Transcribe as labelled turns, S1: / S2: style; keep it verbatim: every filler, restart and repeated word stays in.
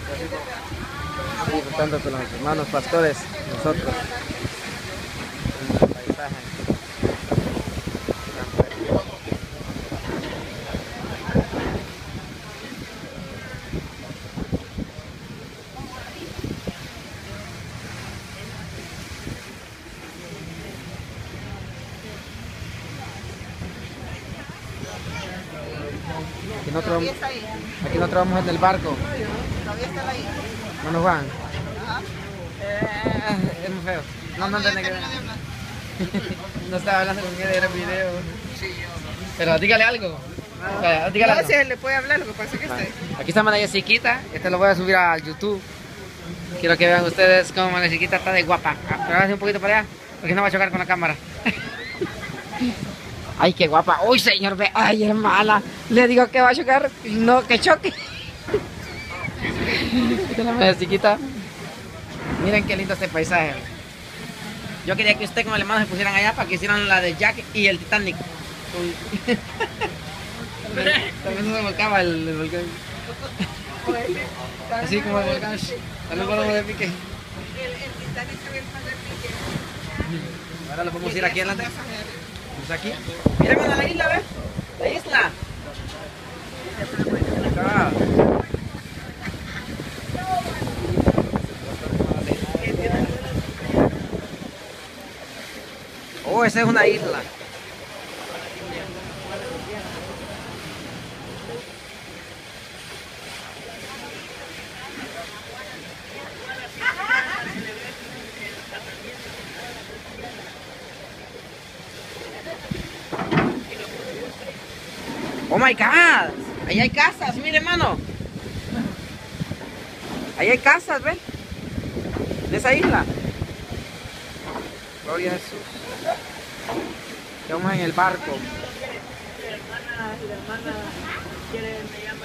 S1: Disfrutando con los hermanos pastores, nosotros, en el paisaje. Aquí nosotros, aquí nosotros vamos en el barco.
S2: Todavía está ahí.
S1: ¿No nos van?
S2: Ajá.
S1: Eh, es muy feo. No, no,
S2: ya
S1: tiene que ver.
S2: terminó de hablar.
S1: No estaba hablando con él, era video.
S2: Sí, yo.
S1: Pero dígale algo. O sea, dígale
S2: No,
S1: algo.
S2: si él le puede hablar, lo que pasa es que está ahí.
S1: Aquí está Manayasiquita. Este lo voy a subir a YouTube. Quiero que vean ustedes cómo Manayasiquita está de guapa. Ah, pero hágase un poquito para allá, porque no va a chocar con la cámara. Ay, qué guapa. Uy, señor, ve. Ay, hermana. Le digo que va a chocar. No, que choque. Esta es la Manayasiquita. Miren qué lindo este paisaje. Yo quería que usted con el hermano se pusieran allá para que hicieran la de Jack y el Titanic. Uy. También se volcaba el, el volcán. Así como el volcán. También podemos de pique.
S2: El, el Titanic se ve el más de pique.
S1: Ahora lo podemos ir aquí adelante. Vamos aquí. Mira, mira la isla, ¿ves? La isla. Acá. Oh, esa es una isla. Oh my God, ahí hay casas, mire hermano. Ahí hay casas, ¿ven? De esa isla. Gloria a Jesús. Estamos en el barco.
S2: Mi hermana, si la hermana quiere, me llama.